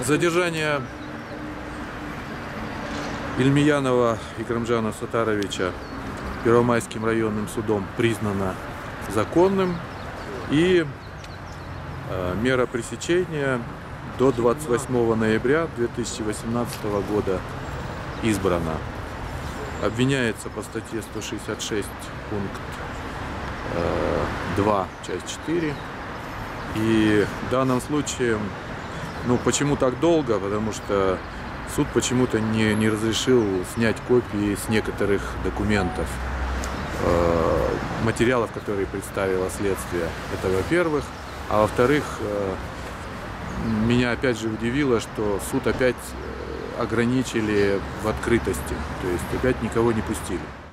Задержание Ильмиянова Икрамжана Сатаровича Первомайским районным судом признано законным, и мера пресечения до 28 ноября 2018 года избрана. Обвиняется по статье 166 пункт 2, часть 4. И в данном случае, почему так долго? Потому что суд почему-то не разрешил снять копии с некоторых документов, материалов, которые представило следствие. Это во-первых. А во-вторых, меня опять же удивило, что суд опять ограничили в открытости, то есть опять никого не пустили.